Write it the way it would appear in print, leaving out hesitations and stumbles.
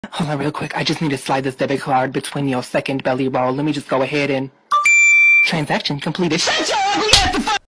Hold on real quick. I just need to slide this debit card between your second belly roll. Let me just go ahead and... Transaction completed. Shut your ugly ass the fuck